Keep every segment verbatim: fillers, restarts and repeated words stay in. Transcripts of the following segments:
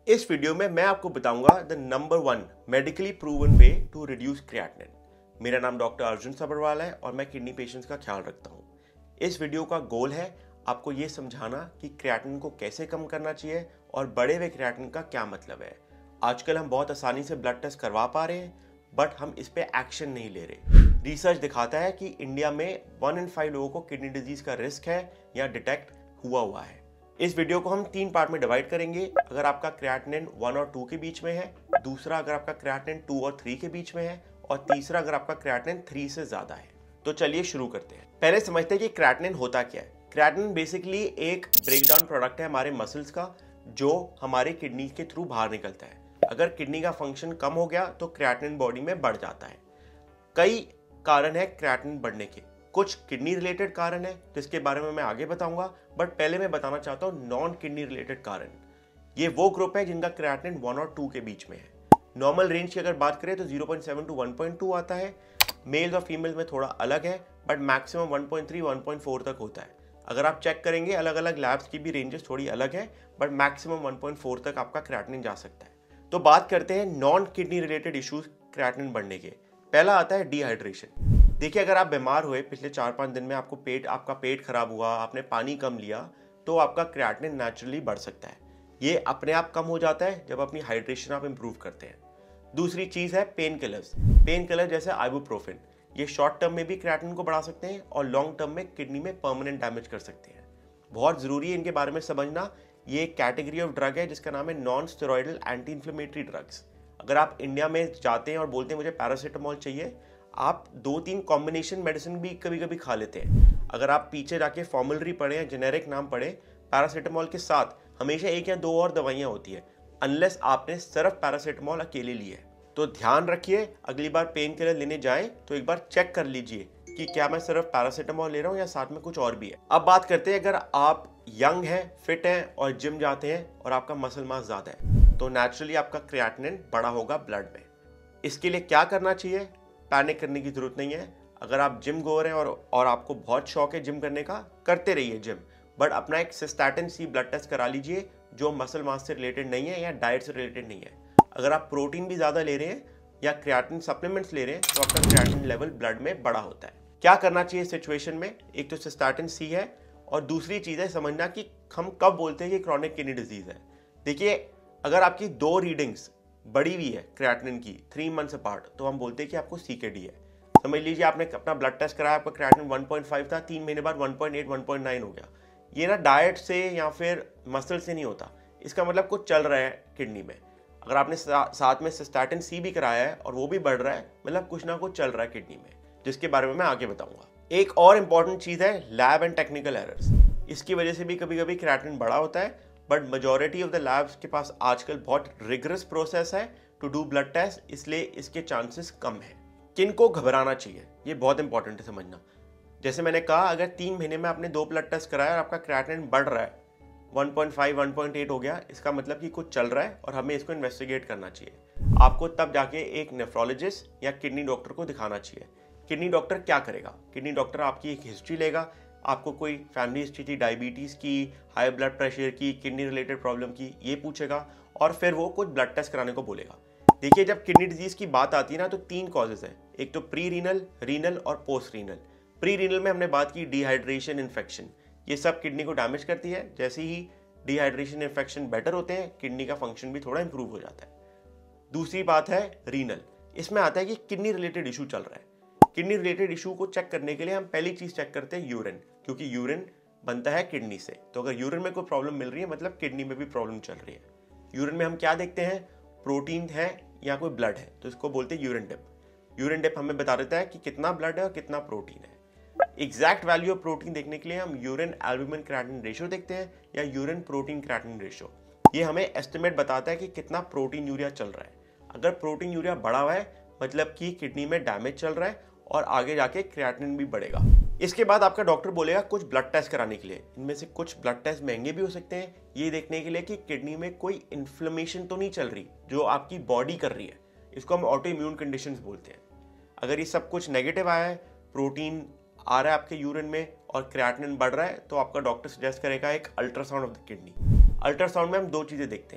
इस वीडियो में मैं आपको बताऊंगा the number one medically proven way to reduce creatinine. मेरा नाम डॉक्टर अर्जुन सब्रवाल है और मैं किडनी पेशेंट्स का ख्याल रखता हूं। इस वीडियो का गोल है आपको ये समझाना कि क्रिएटिनिन को कैसे कम करना चाहिए और बढ़े हुए क्रिएटिनिन का क्या मतलब है। आजकल हम बहुत आसानी से ब्लड टेस्ट करवा पा रहे हैं, बट हम इस पे एक्शन नहीं ले रहे। रिसर्च दिखाता है कि इंडिया में वन इन फाइव लोगों को किडनी डिजीज का रिस्क है या डिटेक्ट हुआ हुआ है। इस वीडियो को हम तीन पार्ट में डिवाइड करेंगे। अगर आपका क्रिएटिनिन वन और टू के बीच में है, दूसरा अगर आपका क्रिएटिनिन टू और थ्री के बीच में है, और तीसरा अगर आपका क्रिएटिनिन थ्री से ज्यादा है। तो चलिए शुरू करते हैं। पहले समझते हैं कि क्रिएटिनिन होता क्या है। क्रिएटिनिन बेसिकली एक ब्रेकडाउन प्रोडक्ट है हमारे मसल्स का, जो हमारे किडनी के थ्रू बाहर निकलता है। अगर किडनी का फंक्शन कम हो गया तो क्रिएटिनिन बॉडी में बढ़ जाता है। कई कारण है क्रिएटिनिन बढ़ने के। कुछ किडनी रिलेटेड कारण है जिसके बारे में मैं आगे बताऊंगा, बट पहले मैं बताना चाहता हूं नॉन किडनी रिलेटेड कारण। ये वो ग्रुप है जिनका क्रिएटिनिन वन और टू के बीच में है। नॉर्मल रेंज की अगर बात करें तो zero point seven two one point two आता है। मेल्स और फीमेल्स में थोड़ा अलग है, but maximum one point three one point four तक होता है। अगर आप चेक करेंगे अलग अलग लैब्स की भी रेंजेस थोड़ी अलग है, but maximum one point four तक आपका क्रिएटिनिन जा सकता है। तो बात करते हैं non kidney related issues creatinine बढ़ने के। पहला आता है डिहाइड्रेशन। देखिए, अगर आप बीमार हुए पिछले चार पांच दिन में, आपको पेट आपका पेट खराब हुआ, आपने पानी कम लिया, तो आपका क्रिएटिनिन नेचुरली बढ़ सकता है। ये अपने आप कम हो जाता है जब अपनी हाइड्रेशन आप इंप्रूव करते हैं। दूसरी चीज है पेन किलर्स। पेन किलर जैसे आइबुप्रोफेन, ये शॉर्ट टर्म में भी क्रिएटिनिन को बढ़ा सकते हैं और लॉन्ग टर्म में किडनी में परमानेंट डैमेज कर सकते हैं। बहुत जरूरी है इनके बारे में समझना। ये एक कैटेगरी ऑफ ड्रग है जिसका नाम है non steroidal anti inflammatory drugs. अगर आप इंडिया में जाते हैं और बोलते हैं मुझे पैरासीटामोल चाहिए, आप दो तीन कॉम्बिनेशन मेडिसिन भी कभी कभी खा लेते हैं। अगर आप पीछे जाके फॉर्मुलरी पढ़े या जेनेरिक नाम पढ़े, पैरासीटामोल के साथ हमेशा एक या दो और दवाइयां होती है, अनलेस आपने सिर्फ पैरासीटामोल अकेले ली है। तो ध्यान रखिए, अगली बार पेन किलर लेने जाएं तो एक बार चेक कर लीजिए कि क्या मैं सिर्फ पैरासीटामोल ले रहा हूं या साथ में कुछ और भी है। अब बात करते हैं, अगर आप यंग हैं, फिट हैं और जिम जाते हैं और आपका मसल मास ज्यादा है, तो नेचुरली आपका क्रिएटिनिन बढ़ा होगा ब्लड में। इसके लिए क्या करना चाहिए? पैनिक करने की जरूरत नहीं है। अगर आप जिम गोर हैं और और आपको बहुत शौक है जिम करने का, करते रहिए जिम, बट अपना एक सिस्टैटिन सी ब्लड टेस्ट करा लीजिए जो मसल मास से रिलेटेड नहीं है या डाइट से रिलेटेड नहीं है। अगर आप प्रोटीन भी ज्यादा ले रहे हैं या क्रिएटिनिन सप्लीमेंट्स ले रहे हैं तो आपका क्रिएटिनिन लेवल ब्लड में बढ़ा होता है। क्या करना चाहिए सिचुएशन में? एक तो सिस्टैटिन सी है और दूसरी चीज है समझना कि हम कब बोलते हैं कि क्रॉनिक किडनी डिजीज है। देखिए, अगर आपकी दो रीडिंग्स बड़ी हुई है क्रिएटिनिन की थ्री मंथ्स अपार्ट, तो हम बोलते हैं कि आपको सीकेडी है। समझ लीजिए आपने अपना ब्लड टेस्ट कराया, आपका क्रिएटिनिन वन पॉइंट फाइव था, तीन महीने बाद one point eight one point nine हो गया। ये ना डाइट से या फिर मसल से नहीं होता, इसका मतलब कुछ चल रहा है किडनी में। अगर आपने सा, साथ में सिस्टैटिन सी भी कराया है और वो भी बढ़ रहा है, मतलब कुछ ना कुछ चल रहा है किडनी में, जिसके बारे में मैं आगे बताऊंगा। एक और इंपॉर्टेंट चीज है लैब एंड टेक्निकल एरर्स। इसकी वजह से भी कभी कभी क्रिएटिनिन बढ़ा होता है, but majority of the labs के पास आजकल बहुत रिगरस प्रोसेस है टू डू ब्लड टेस्ट, इसलिए इसके चांसेस कम है। किन को घबराना चाहिए, ये बहुत इंपॉर्टेंट है समझना। जैसे मैंने कहा, अगर तीन महीने में आपने दो ब्लड टेस्ट कराया और आपका क्रिएटिनिन बढ़ रहा है, one point five one point eight हो गया, इसका मतलब कि कुछ चल रहा है और हमें इसको इन्वेस्टिगेट करना चाहिए। आपको तब जाके एक नेफ्रोलॉजिस्ट या किडनी डॉक्टर को दिखाना चाहिए। किडनी डॉक्टर क्या करेगा? किडनी डॉक्टर आपकी एक हिस्ट्री लेगा, आपको कोई फैमिली हिस्ट्री थी डायबिटीज की, हाई ब्लड प्रेशर की, किडनी रिलेटेड प्रॉब्लम की, ये पूछेगा और फिर वो कुछ ब्लड टेस्ट कराने को बोलेगा। देखिए, जब किडनी डिजीज की बात आती है ना, तो तीन कॉजेज है। एक तो प्री रीनल, रीनल और पोस्ट रीनल। प्री रीनल में हमने बात की डिहाइड्रेशन, इन्फेक्शन, ये सब किडनी को डैमेज करती है। जैसे ही डिहाइड्रेशन इन्फेक्शन बेटर होते हैं, किडनी का फंक्शन भी थोड़ा इंप्रूव हो जाता है। दूसरी बात है रीनल। इसमें आता है कि किडनी रिलेटेड इशू चल रहा है। किडनी रिलेटेड इशू को चेक करने के लिए हम पहली चीज चेक करते हैं यूरिन, क्योंकि यूरिन बनता है किडनी से। तो अगर यूरिन में कोई प्रॉब्लम मिल रही है, मतलब किडनी में भी प्रॉब्लम चल रही है। यूरिन में हम क्या देखते हैं? प्रोटीन है या कोई ब्लड है, तो इसको बोलते हैं यूरिन डिप। यूरिन डिप हमें बता देता है कि कितना ब्लड है और कितना प्रोटीन है। एग्जैक्ट वैल्यू ऑफ प्रोटीन देखने के लिए हम यूरिन एल्ब्यूमिन क्रिएटिनिन रेशियो देखते हैं या यूरिन प्रोटीन क्रिएटिनिन रेशियो। ये हमें एस्टिमेट बताता है कि कितना प्रोटीन यूरिया चल रहा है। अगर प्रोटीन यूरिया बढ़ा हुआ है, मतलब कि किडनी में डैमेज चल रहा है और आगे जाके क्रिएटिनिन भी बढ़ेगा। इसके बाद आपका डॉक्टर बोलेगा कुछ ब्लड टेस्ट कराने के लिए। इनमें से कुछ ब्लड टेस्ट महंगे भी हो सकते हैं, ये देखने के लिए कि किडनी में कोई इन्फ्लेमेशन तो नहीं चल रही जो आपकी बॉडी कर रही है। इसको हम ऑटो इम्यून कंडीशंस बोलते हैं। अगर ये सब कुछ नेगेटिव आया है, प्रोटीन आ रहा है आपके यूरिन में और क्रिएटिनिन बढ़ रहा है, तो आपका डॉक्टर सजेस्ट करेगा एक ultrasound of the kidney. Ultrasound में हम दो चीजें देखते हैं।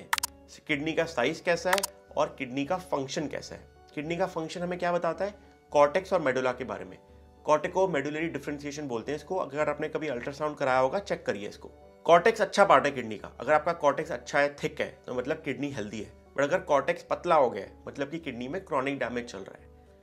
किडनी का साइज कैसा है और किडनी का फंक्शन कैसा है। किडनी का फंक्शन हमें क्या बताता है, कॉर्टेक्स और मेडुला के बारे में। कॉर्टिको मेडुलरी डिफरेंशिएशन बोलते हैं इसको। अगर आपने कभी अल्ट्रासाउंड कराया होगा, चेक करिए इसको। कॉर्टेक्स अच्छा पार्ट है किडनी का। अगर आपका कॉर्टेक्स अच्छा है, थिक है, तो मतलब किडनी हेल्दी है। बट अगर कॉर्टेक्स पतला हो गया है, मतलब कि किडनी में क्रॉनिक डैमेज चल रहा है।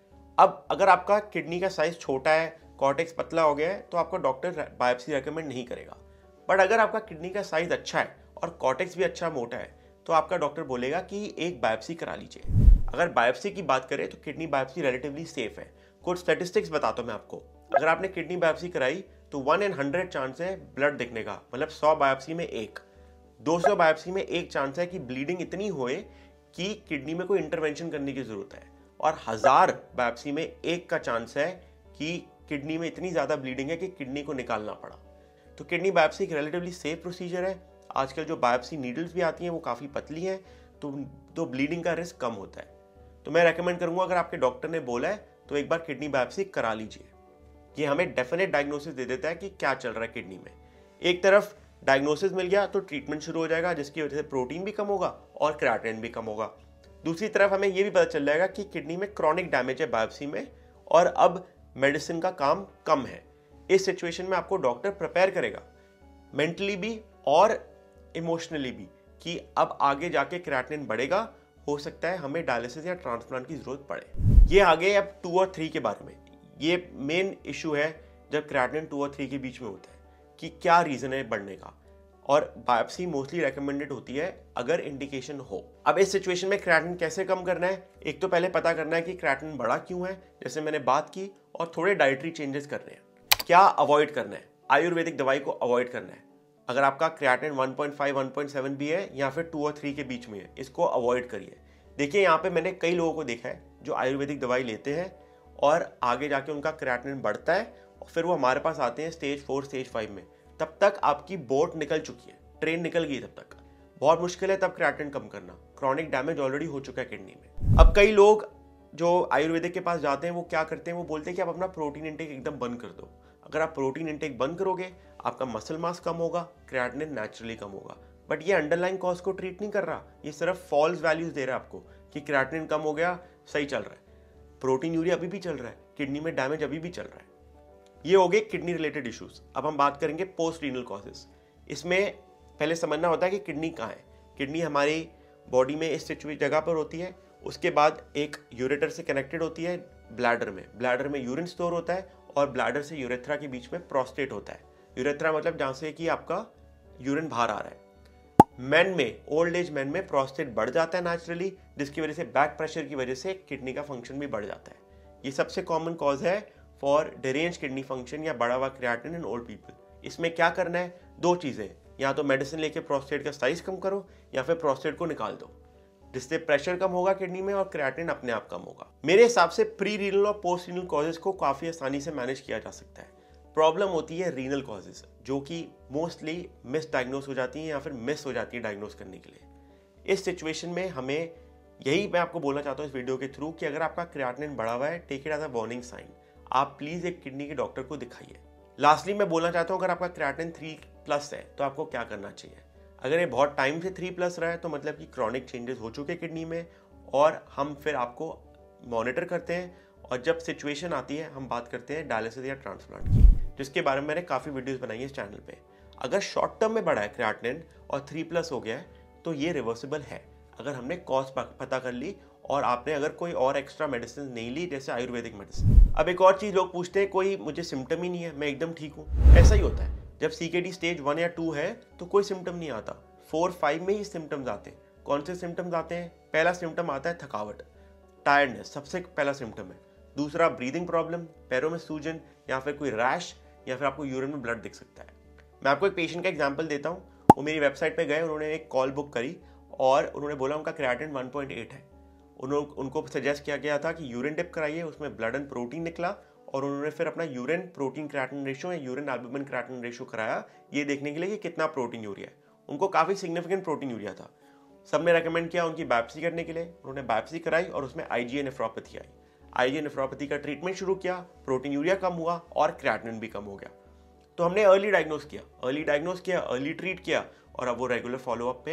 अब अगर आपका किडनी का साइज छोटा है, कॉर्टेक्स पतला हो गया है, तो आपको डॉक्टर बायोप्सी रेकमेंड नहीं करेगा। बट अगर आपका किडनी का साइज अच्छा है और कॉर्टेक्स भी अच्छा मोटा है, तो आपका डॉक्टर बोलेगा कि एक बायोप्सी करा लीजिए। अगर बायोप्सी की बात करें तो किडनी बायोप्सी रिलेटिवली सेफ है। कुछ स्टैटिस्टिक्स बताता हूं मैं आपको। अगर आपने किडनी बायोप्सी कराई तो वन इन हंड्रेड चांस है ब्लड दिखने का, मतलब सौ बायोप्सी में एक। दो सौ बायोप्सी में एक चांस है कि ब्लीडिंग इतनी होए कि किडनी में कोई इंटरवेंशन करने की जरूरत है। और हजार बायोप्सी में एक का चांस है कि किडनी में इतनी ज्यादा ब्लीडिंग है कि किडनी को निकालना पड़ा। तो किडनी बायोप्सी एक रिलेटिवली सेफ प्रोसीजर है। आजकल जो बायोप्सी नीडल्स भी आती हैं वो काफ़ी पतली हैं, तो तो ब्लीडिंग का रिस्क कम होता है। तो मैं रेकमेंड करूंगा, अगर आपके डॉक्टर ने बोला है तो एक बार किडनी बायोप्सी करा लीजिए। ये हमें डेफिनेट डायग्नोसिस दे देता है कि क्या चल रहा है किडनी में। एक तरफ डायग्नोसिस मिल गया तो ट्रीटमेंट शुरू हो जाएगा, जिसकी वजह से प्रोटीन भी कम होगा और क्रिएटिनिन भी कम होगा। दूसरी तरफ हमें यह भी पता चल जाएगा कि किडनी में क्रॉनिक डैमेज है बायोप्सी में, और अब मेडिसिन का काम कम है। इस सिचुएशन में आपको डॉक्टर प्रिपेयर करेगा मेंटली भी और इमोशनली भी कि अब आगे जाके क्रिएटिनिन बढ़ेगा, हो सकता है हमें डायलिसिस या ट्रांसप्लांट की जरूरत पड़े। ये आगे अब टू और थ्री के बारे में। ये मेन इशू है जब क्रिएटिनिन टू और थ्री के बीच में होता है कि क्या रीजन है बढ़ने का, और बायोप्सी मोस्टली रेकमेंडेड होती है अगर इंडिकेशन हो। अब इस सिचुएशन में क्रिएटिनिन कैसे कम करना है, एक तो पहले पता करना है कि क्रिएटिनिन बढ़ा क्यों है, जैसे मैंने बात की, और थोड़े डाइटरी चेंजेस करने हैं। क्या अवॉइड करना है, आयुर्वेदिक दवाई को अवॉइड करना है। अगर आपका creatinine one point five one point seven भी है या फिर टू और थ्री के बीच में है, इसको अवॉइड करिए। देखिए यहाँ पे मैंने कई लोगों को देखा है जो आयुर्वेदिक दवाई लेते हैं और आगे जाके उनका क्रिएटिनिन बढ़ता है और फिर वो हमारे पास आते हैं स्टेज फोर स्टेज फाइव में। तब तक आपकी बोट निकल चुकी है, ट्रेन निकल गई, तब तक बहुत मुश्किल है तब क्रिएटिनिन कम करना। क्रॉनिक डैमेज ऑलरेडी हो चुका है किडनी में। अब कई लोग जो आयुर्वेदिक के पास जाते हैं वो क्या करते हैं, वो बोलते हैं कि आप अपना प्रोटीन इंटेक एकदम बंद कर दो। अगर आप प्रोटीन इंटेक बंद करोगे, आपका मसल मास कम होगा, क्रिएटिनिन नेचुरली कम होगा। बट ये अंडरलाइन कॉज को ट्रीट नहीं कर रहा, ये सिर्फ फॉल्स वैल्यूज दे रहा है आपको कि क्रिएटिनिन कम हो गया, सही चल रहा है। प्रोटीन यूरिया अभी भी चल रहा है, किडनी में डैमेज अभी भी चल रहा है। ये हो गए किडनी रिलेटेड इश्यूज। अब हम बात करेंगे पोस्ट रीनल कॉजेस। इसमें पहले समझना होता है कि किडनी कहाँ है। किडनी हमारी बॉडी में इस सिचुएशन जगह पर होती है, उसके बाद एक यूरेटर से कनेक्टेड होती है ब्लैडर में। ब्लैडर में यूरिन स्टोर होता है और ब्लैडर से यूरेथ्रा के बीच में प्रोस्टेट होता है। यूरेथ्रा मतलब जहां से कि आपका यूरिन बाहर आ रहा है। मैन में, ओल्ड एज मैन में प्रोस्टेट बढ़ जाता है नेचुरली, जिसकी वजह से बैक प्रेशर की वजह से किडनी का फंक्शन भी बढ़ जाता है। ये सबसे कॉमन कॉज है फॉर डिरेंज किडनी फंक्शन या बढ़ा हुआ क्रिएटिनिन इन ओल्ड पीपल। इसमें क्या करना है, दो चीजें, या तो मेडिसिन लेके प्रोस्टेट का साइज कम करो या फिर प्रोस्टेट को निकाल दो, जिससे प्रेशर कम होगा किडनी में और क्रिएटिनिन अपने आप कम होगा। मेरे हिसाब से प्री रीनल और पोस्ट रीनल कॉजेज को काफी आसानी से मैनेज किया जा सकता है। प्रॉब्लम होती है रीनल कॉजेज, जो कि मोस्टली मिस डायग्नोस हो जाती हैं या फिर मिस हो जाती है डायग्नोस करने के लिए। इस सिचुएशन में हमें, यही मैं आपको बोलना चाहता हूँ इस वीडियो के थ्रू, कि अगर आपका क्रिएटिनिन बढ़ा हुआ है, take it as a warning sign. आप प्लीज एक किडनी के डॉक्टर को दिखाइए। लास्टली मैं बोलना चाहता हूँ, अगर आपका क्रिएटिनिन थ्री प्लस है तो आपको क्या करना चाहिए। अगर ये बहुत टाइम से थ्री प्लस रहा है तो मतलब कि क्रॉनिक चेंजेस हो चुके किडनी में, और हम फिर आपको मॉनिटर करते हैं, और जब सिचुएशन आती है हम बात करते हैं डायलिसिस या ट्रांसप्लांट की, जिसके बारे में मैंने काफ़ी वीडियोस बनाई है इस चैनल पे। अगर शॉर्ट टर्म में बढ़ा है क्रिएटिनिन और थ्री प्लस हो गया है तो ये रिवर्सिबल है, अगर हमने कॉज पता कर ली और आपने अगर कोई और एक्स्ट्रा मेडिसिन नहीं ली, जैसे आयुर्वेदिक मेडिसिन। अब एक और चीज़ लोग पूछते हैं, कोई मुझे सिम्टम ही नहीं है, मैं एकदम ठीक हूँ। ऐसा ही होता है, जब सीकेडी स्टेज वन या टू है तो कोई सिम्टम नहीं आता, फोर फाइव में ही सिम्टम्स आते हैं। कौन से सिम्टम्स आते हैं? पहला सिम्टम आता है थकावट, टायर्डनेस, सबसे पहला सिम्टम है। दूसरा ब्रीदिंग प्रॉब्लम, पैरों में सूजन या फिर कोई रैश, या फिर आपको यूरिन में ब्लड दिख सकता है। मैं आपको एक पेशेंट का एग्जांपल देता हूँ। वो मेरी वेबसाइट पे गए, उन्होंने एक कॉल बुक करी और उन्होंने बोला उनका क्रिएटिनिन वन पॉइंट एट है। उन्होंने उनको सजेस्ट किया गया था कि यूरिन डिप कराइए, उसमें ब्लड एंड प्रोटीन निकला, और उन्होंने फिर अपना यूरिन प्रोटीन क्रिएटिनिन रेशियो या यूरिन एल्बुमिन क्रिएटिनिन रेशियो कराया, ये देखने के लिए कि कितना प्रोटीन यूरिया है। उनको काफ़ी सिग्निफिकेंट प्रोटीन यूरिया था। सबने रेकमेंड किया उनकी बायोप्सी करने के लिए। उन्होंने बायोप्सी कराई और उसमें आईजीए नेफ्रोपैथी आई। आईजीए नेफ्रोपैथी का ट्रीटमेंट शुरू किया, प्रोटीन यूरिया कम हुआ और क्रिएटिनिन भी कम हो गया। तो हमने अर्ली डायग्नोस किया अर्ली डायग्नोस किया अर्ली ट्रीट किया, और अब वो रेगुलर फॉलोअप पे है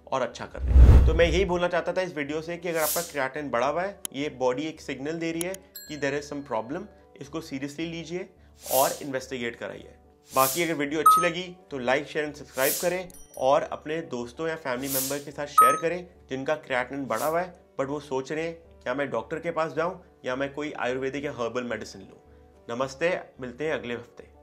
और अच्छा कर रहे हैं। तो मैं यही बोलना चाहता था इस वीडियो से कि अगर आपका क्रिएटिनिन बढ़ा हुआ है, ये बॉडी एक सिग्नल दे रही है कि देयर इज सम प्रॉब्लम, इसको सीरियसली लीजिए और इन्वेस्टिगेट कराइए। बाकी अगर वीडियो अच्छी लगी तो लाइक शेयर एंड सब्सक्राइब करें और अपने दोस्तों या फैमिली मेम्बर के साथ शेयर करें जिनका क्रिएटिनिन बढ़ा हुआ है बट वो सोच रहे हैं क्या मैं डॉक्टर के पास जाऊं या मैं कोई आयुर्वेदिक या हर्बल मेडिसिन लूं। नमस्ते, मिलते हैं अगले हफ्ते।